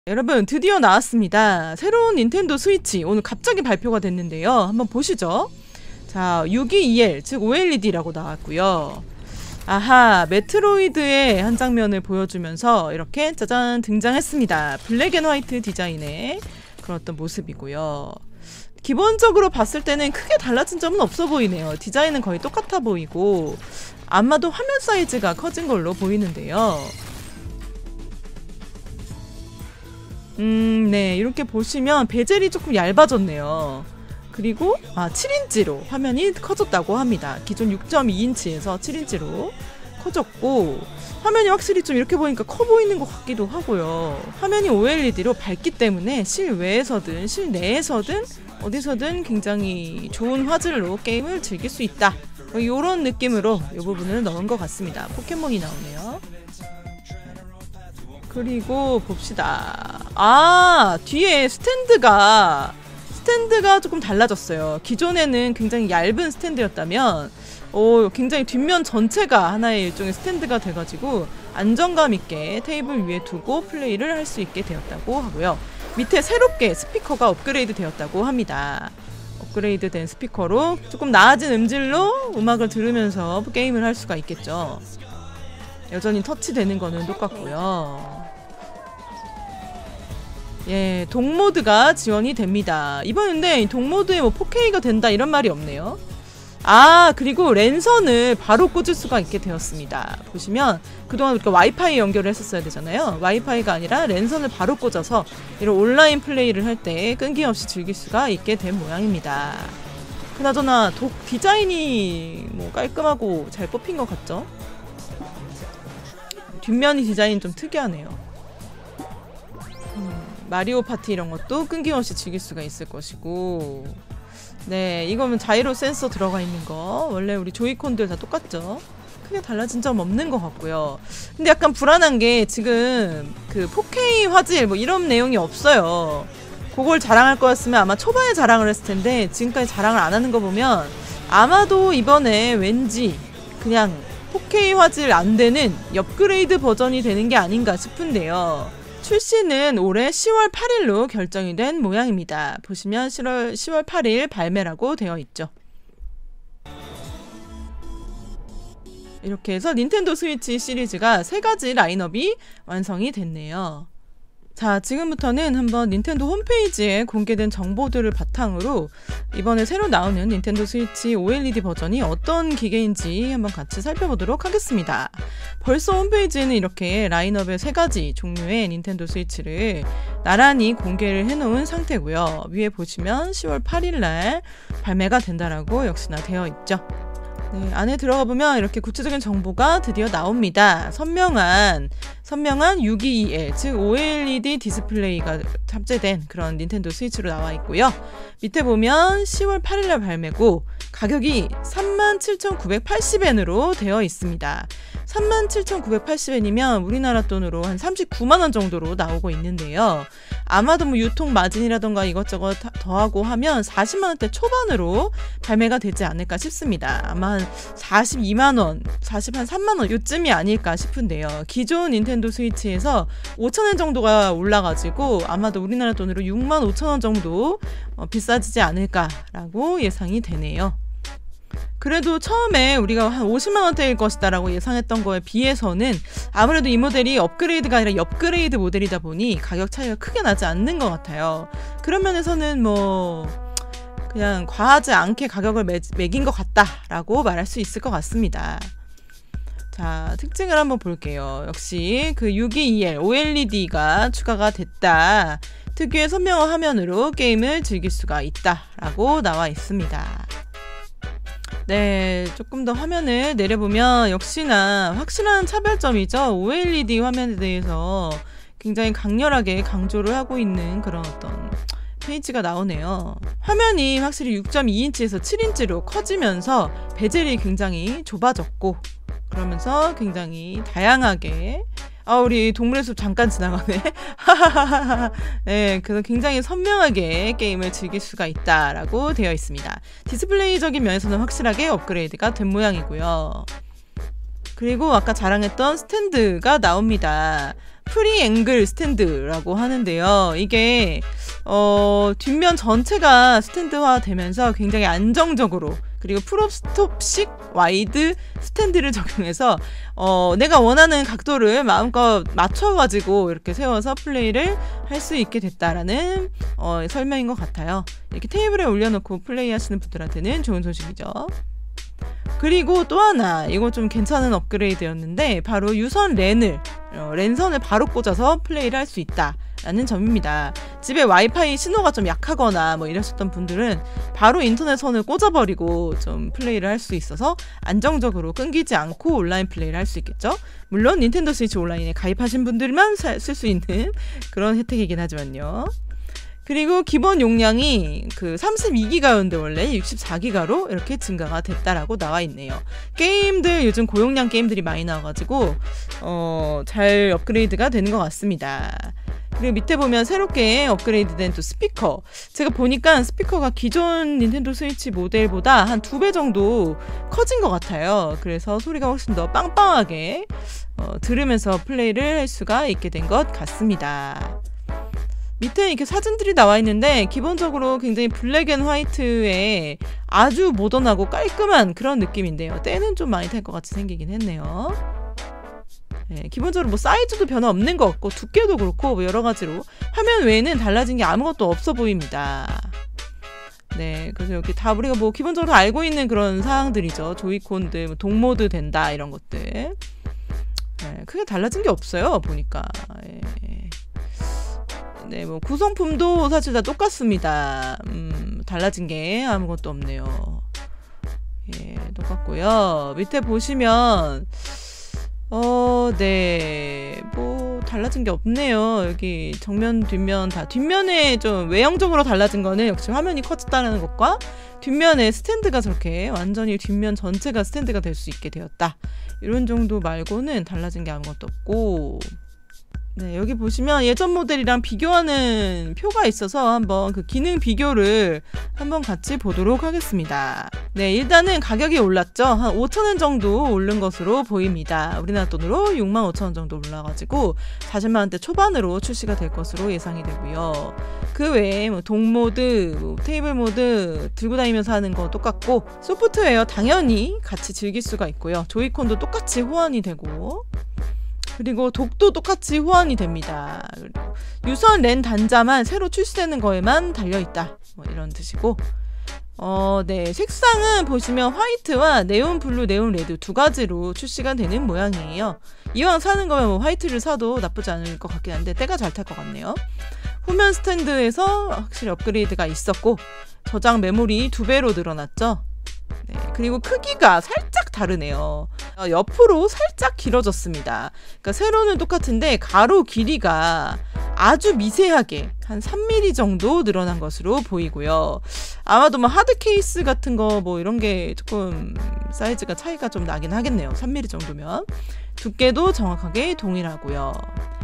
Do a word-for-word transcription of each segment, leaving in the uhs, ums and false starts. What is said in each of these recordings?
여러분 드디어 나왔습니다. 새로운 닌텐도 스위치 오늘 갑자기 발표가 됐는데요. 한번 보시죠. 자, 육이이엘 즉 오엘이디라고 나왔고요. 아하, 메트로이드의 한 장면을 보여주면서 이렇게 짜잔 등장했습니다. 블랙 앤 화이트 디자인의 그런 어떤 모습이고요. 기본적으로 봤을 때는 크게 달라진 점은 없어 보이네요. 디자인은 거의 똑같아 보이고 아마도 화면 사이즈가 커진 걸로 보이는데요. 음, 네, 이렇게 보시면 베젤이 조금 얇아졌네요. 그리고 아, 칠 인치로 화면이 커졌다고 합니다. 기존 육 점 이 인치에서 칠 인치로 커졌고 화면이 확실히 좀 이렇게 보니까 커 보이는 것 같기도 하고요. 화면이 오엘이디로 밝기 때문에 실외에서든 실내에서든 어디서든 굉장히 좋은 화질로 게임을 즐길 수 있다. 이런 느낌으로 이 부분을 넣은 것 같습니다. 포켓몬이 나오네요. 그리고 봅시다. 아, 뒤에 스탠드가 스탠드가 조금 달라졌어요. 기존에는 굉장히 얇은 스탠드였다면 오, 굉장히 뒷면 전체가 하나의 일종의 스탠드가 돼가지고 안정감 있게 테이블 위에 두고 플레이를 할 수 있게 되었다고 하고요. 밑에 새롭게 스피커가 업그레이드 되었다고 합니다. 업그레이드 된 스피커로 조금 나아진 음질로 음악을 들으면서 게임을 할 수가 있겠죠. 여전히 터치되는 거는 똑같고요. 예, 동모드가 지원이 됩니다. 이번인데 동모드에 뭐 포케이가 된다 이런 말이 없네요. 아, 그리고 랜선을 바로 꽂을 수가 있게 되었습니다. 보시면 그동안 우리가 와이파이 연결을 했었어야 되잖아요. 와이파이가 아니라 랜선을 바로 꽂아서 이런 온라인 플레이를 할 때 끈기 없이 즐길 수가 있게 된 모양입니다. 그나저나 독 디자인이 뭐 깔끔하고 잘 뽑힌 것 같죠? 뒷면이 디자인 좀 특이하네요. 음, 마리오 파티 이런 것도 끊김없이 즐길 수가 있을 것이고, 네, 이거는 자이로 센서 들어가 있는 거 원래 우리 조이콘들 다 똑같죠? 크게 달라진 점 없는 것 같고요. 근데 약간 불안한 게 지금 그 포케이 화질 뭐 이런 내용이 없어요. 그걸 자랑할 거였으면 아마 초반에 자랑을 했을 텐데 지금까지 자랑을 안 하는 거 보면 아마도 이번에 왠지 그냥 포케이 화질 안 되는 업그레이드 버전이 되는 게 아닌가 싶은데요. 출시는 올해 시월 팔일로 결정이 된 모양입니다. 보시면 시월, 시월 팔일 발매라고 되어 있죠. 이렇게 해서 닌텐도 스위치 시리즈가 세 가지 라인업이 완성이 됐네요. 자, 지금부터는 한번 닌텐도 홈페이지에 공개된 정보들을 바탕으로 이번에 새로 나오는 닌텐도 스위치 오엘이디 버전이 어떤 기계인지 한번 같이 살펴보도록 하겠습니다. 벌써 홈페이지에는 이렇게 라인업의 세 가지 종류의 닌텐도 스위치를 나란히 공개를 해놓은 상태고요. 위에 보시면 시월 팔일날 발매가 된다라고 역시나 되어 있죠. 네, 안에 들어가 보면 이렇게 구체적인 정보가 드디어 나옵니다. 선명한 선명한 육이이엘 즉 오엘이디 디스플레이가 탑재된 그런 닌텐도 스위치로 나와 있고요. 밑에 보면 시월 팔일날 발매고 가격이 삼만 칠천구백팔십 엔으로 되어 있습니다. 삼만 칠천구백팔십 엔이면 우리나라 돈으로 한 삼십구만 원 정도로 나오고 있는데요. 아마도 뭐 유통 마진이라던가 이것저것 더하고 하면 사십만 원대 초반으로 발매가 되지 않을까 싶습니다. 아마 한 사십이만 원, 사십삼만 원 요쯤이 아닐까 싶은데요. 기존 닌텐도 스위치에서 오천 엔 정도가 올라가지고 아마도 우리나라 돈으로 육만 오천 원 정도 어, 비싸지지 않을까라고 예상이 되네요. 그래도 처음에 우리가 한 오십만 원대일 것이다 라고 예상했던 거에 비해서는 아무래도 이 모델이 업그레이드가 아니라 업그레이드 모델이다 보니 가격 차이가 크게 나지 않는 것 같아요. 그런 면에서는 뭐 그냥 과하지 않게 가격을 매, 매긴 것 같다라고 말할 수 있을 것 같습니다. 자, 특징을 한번 볼게요. 역시 그 육이이엘 오엘이디가 추가가 됐다. 특유의 선명한 화면으로 게임을 즐길 수가 있다라고 나와 있습니다. 네, 조금 더 화면을 내려보면 역시나 확실한 차별점이죠. 오엘이디 화면에 대해서 굉장히 강렬하게 강조를 하고 있는 그런 어떤 페이지가 나오네요. 화면이 확실히 육 점 이 인치에서 칠 인치로 커지면서 베젤이 굉장히 좁아졌고 그러면서 굉장히 다양하게 아, 우리 동물의 숲 잠깐 지나가네. 네, 그래서 굉장히 선명하게 게임을 즐길 수가 있다라고 되어 있습니다. 디스플레이적인 면에서는 확실하게 업그레이드가 된 모양이고요. 그리고 아까 자랑했던 스탠드가 나옵니다. 프리 앵글 스탠드라고 하는데요. 이게 어, 뒷면 전체가 스탠드화 되면서 굉장히 안정적으로, 그리고 프롭스톱식 와이드 스탠드를 적용해서 어, 내가 원하는 각도를 마음껏 맞춰가지고 이렇게 세워서 플레이를 할 수 있게 됐다라는 어, 설명인 것 같아요. 이렇게 테이블에 올려놓고 플레이 하시는 분들한테는 좋은 소식이죠. 그리고 또 하나, 이거 좀 괜찮은 업그레이드였는데 바로 유선 랜을 어, 랜선을 바로 꽂아서 플레이를 할 수 있다 라는 점입니다. 집에 와이파이 신호가 좀 약하거나 뭐 이러셨던 분들은 바로 인터넷 선을 꽂아버리고 좀 플레이를 할 수 있어서 안정적으로 끊기지 않고 온라인 플레이를 할 수 있겠죠. 물론 닌텐도 스위치 온라인에 가입하신 분들만 쓸 수 있는 그런 혜택이긴 하지만요. 그리고 기본 용량이 그 삼십이 기가였는데 원래 육십사 기가로 이렇게 증가가 됐다라고 나와 있네요. 게임들 요즘 고용량 게임들이 많이 나와가지고 어, 잘 업그레이드가 되는 것 같습니다. 그리고 밑에 보면 새롭게 업그레이드된 또 스피커, 제가 보니까 스피커가 기존 닌텐도 스위치 모델보다 한 두 배 정도 커진 것 같아요. 그래서 소리가 훨씬 더 빵빵하게 어, 들으면서 플레이를 할 수가 있게 된 것 같습니다. 밑에 이렇게 사진들이 나와 있는데 기본적으로 굉장히 블랙 앤 화이트에 아주 모던하고 깔끔한 그런 느낌인데요. 때는 좀 많이 탈 것 같이 생기긴 했네요. 네, 기본적으로 뭐 사이즈도 변화 없는 것 같고 두께도 그렇고 뭐 여러 가지로 화면 외에는 달라진 게 아무것도 없어 보입니다. 네, 그래서 여기 다 우리가 뭐 기본적으로 알고 있는 그런 사항들이죠. 조이콘들, 뭐 동모드 된다 이런 것들. 네, 크게 달라진 게 없어요 보니까. 네. 네, 뭐 구성품도 사실 다 똑같습니다. 음, 달라진 게 아무것도 없네요. 예, 똑같고요. 밑에 보시면 어, 네, 뭐 달라진 게 없네요. 여기 정면, 뒷면 다 뒷면에 좀 외형적으로 달라진 거는 역시 화면이 커졌다는 것과 뒷면에 스탠드가 저렇게 완전히 뒷면 전체가 스탠드가 될 수 있게 되었다. 이런 정도 말고는 달라진 게 아무것도 없고. 네, 여기 보시면 예전 모델이랑 비교하는 표가 있어서 한번 그 기능 비교를 한번 같이 보도록 하겠습니다. 네, 일단은 가격이 올랐죠. 한 오천 원 정도 오른 것으로 보입니다. 우리나라 돈으로 육만 오천 원 정도 올라가지고 사십만 원대 초반으로 출시가 될 것으로 예상이 되고요. 그 외에 뭐 동모드, 뭐 테이블 모드 들고 다니면서 하는 거 똑같고, 소프트웨어 당연히 같이 즐길 수가 있고요. 조이콘도 똑같이 호환이 되고, 그리고 독도 똑같이 호환이 됩니다. 유선 랜 단자만 새로 출시되는 거에만 달려있다, 뭐 이런 뜻이고, 어, 네, 색상은 보시면 화이트와 네온 블루, 네온 레드 두 가지로 출시가 되는 모양이에요. 이왕 사는 거면 뭐 화이트를 사도 나쁘지 않을 것 같긴 한데 때가 잘 탈 것 같네요. 후면 스탠드에서 확실히 업그레이드가 있었고, 저장 메모리 두 배로 늘어났죠. 네, 그리고 크기가 살짝 다르네요. 어, 옆으로 살짝 길어졌습니다. 그러니까 세로는 똑같은데 가로 길이가 아주 미세하게 한 삼 밀리미터 정도 늘어난 것으로 보이고요. 아마도 뭐 하드 케이스 같은 거 뭐 이런 게 조금 사이즈가 차이가 좀 나긴 하겠네요. 삼 밀리미터 정도면. 두께도 정확하게 동일하고요.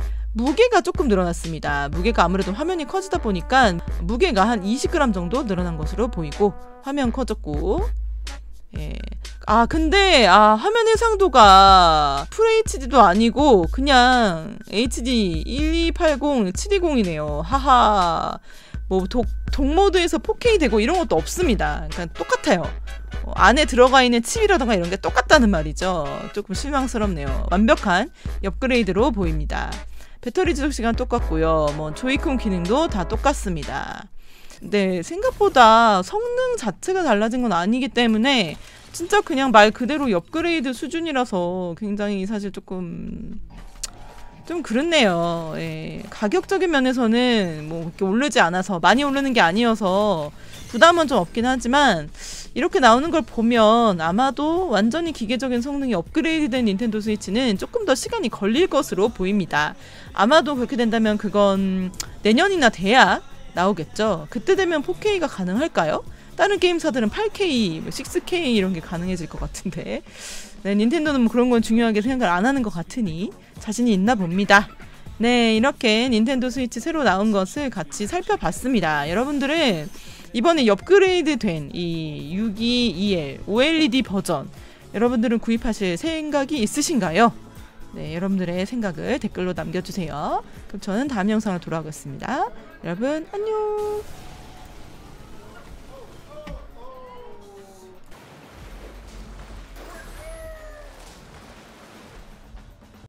무게가 조금 늘어났습니다. 무게가 아무래도 화면이 커지다 보니까 무게가 한 이십 그램 정도 늘어난 것으로 보이고, 화면 커졌고, 예. 아 근데 아 화면 해상도가 풀에이치디도 아니고 그냥 에이치디 일이팔공 칠이공이네요. 하하. 뭐 독, 동모드에서 포케이 되고 이런 것도 없습니다. 그러니까 똑같아요. 어, 안에 들어가 있는 칩이라던가 이런 게 똑같다는 말이죠. 조금 실망스럽네요. 완벽한 업그레이드로 보입니다. 배터리 지속 시간 똑같고요. 뭐 조이콘 기능도 다 똑같습니다. 네, 생각보다 성능 자체가 달라진 건 아니기 때문에 진짜 그냥 말 그대로 업그레이드 수준이라서 굉장히 사실 조금 좀 그렇네요. 예, 가격적인 면에서는 뭐 이렇게 오르지 않아서, 많이 오르는 게 아니어서 부담은 좀 없긴 하지만 이렇게 나오는 걸 보면 아마도 완전히 기계적인 성능이 업그레이드된 닌텐도 스위치는 조금 더 시간이 걸릴 것으로 보입니다. 아마도 그렇게 된다면 그건 내년이나 돼야 나오겠죠. 그때 되면 포케이가 가능할까요? 다른 게임사들은 팔 케이, 육 케이 이런 게 가능해질 것 같은데, 네, 닌텐도는 뭐 그런 건 중요하게 생각을 안 하는 것 같으니 자신이 있나 봅니다. 네, 이렇게 닌텐도 스위치 새로 나온 것을 같이 살펴봤습니다. 여러분들은 이번에 업그레이드 된 이 육이이엘 오엘이디 버전 여러분들은 구입하실 생각이 있으신가요? 네, 여러분들의 생각을 댓글로 남겨주세요. 그럼 저는 다음 영상으로 돌아오겠습니다. 여러분 안녕.